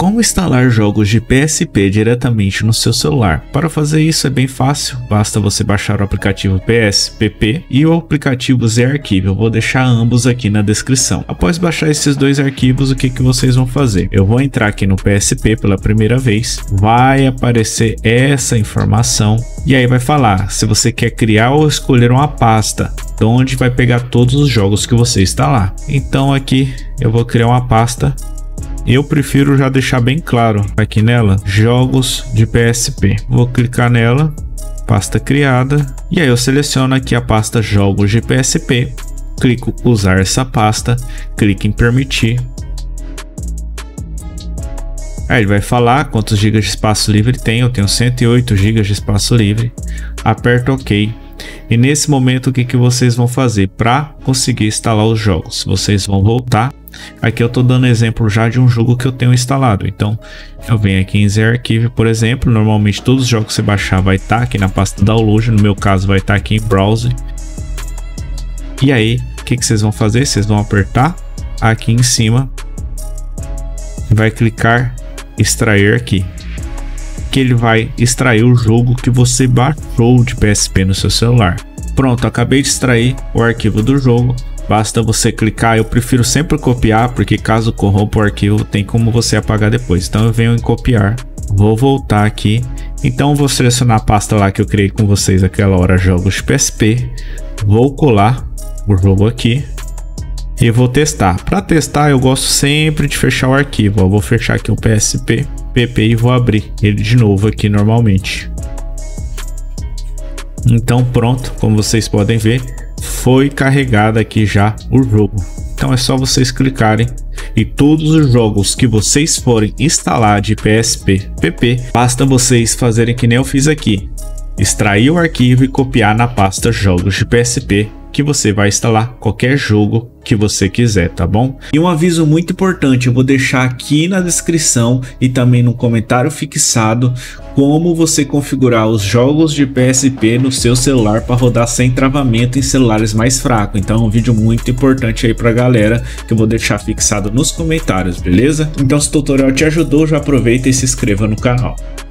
Como instalar jogos de PSP diretamente no seu celular? Para fazer isso é bem fácil, basta você baixar o aplicativo PSPP e o aplicativo ZArchive. Eu vou deixar ambos aqui na descrição. Após baixar esses dois arquivos, o que vocês vão fazer? Eu vou entrar aqui no PSP pela primeira vez, vai aparecer essa informação e aí vai falar se você quer criar ou escolher uma pasta, de onde vai pegar todos os jogos que você instalar. Então aqui eu vou criar uma pasta. Eu prefiro já deixar bem claro aqui nela, jogos de PSP. Vou clicar nela, pasta criada, e aí eu seleciono aqui a pasta jogos de PSP, clico usar essa pasta, clico em permitir. Aí ele vai falar quantos GB de espaço livre tem, eu tenho 108 GB de espaço livre, aperto OK. E nesse momento o que vocês vão fazer para conseguir instalar os jogos? Vocês vão voltar. Aqui eu estou dando exemplo já de um jogo que eu tenho instalado. Então eu venho aqui em ZArchive, por exemplo. Normalmente todos os jogos que você baixar vai estar aqui na pasta download. No meu caso vai estar aqui em browser. E aí o que vocês vão fazer? Vocês vão apertar aqui em cima, vai clicar extrair aqui, que ele vai extrair o jogo que você baixou de PSP no seu celular. Pronto, acabei de extrair o arquivo do jogo. Basta você clicar, eu prefiro sempre copiar, porque caso corrompa o arquivo tem como você apagar depois. Então eu venho em copiar, vou voltar aqui, então vou selecionar a pasta lá que eu criei com vocês aquela hora, jogos de PSP, vou colar o jogo aqui e vou testar. Para testar eu gosto sempre de fechar o arquivo, eu vou fechar aqui o PSP e vou abrir ele de novo aqui normalmente. Então pronto, como vocês podem ver, foi carregado aqui já o jogo. Então é só vocês clicarem e todos os jogos que vocês forem instalar de PSP, basta vocês fazerem que nem eu fiz aqui, extrair o arquivo e copiar na pasta jogos de PSP, que você vai instalar qualquer jogo que você quiser, tá bom? E um aviso muito importante, eu vou deixar aqui na descrição e também no comentário fixado como você configurar os jogos de PSP no seu celular para rodar sem travamento em celulares mais fracos. Então é um vídeo muito importante aí pra galera, que eu vou deixar fixado nos comentários, beleza? Então se o tutorial te ajudou, já aproveita e se inscreva no canal.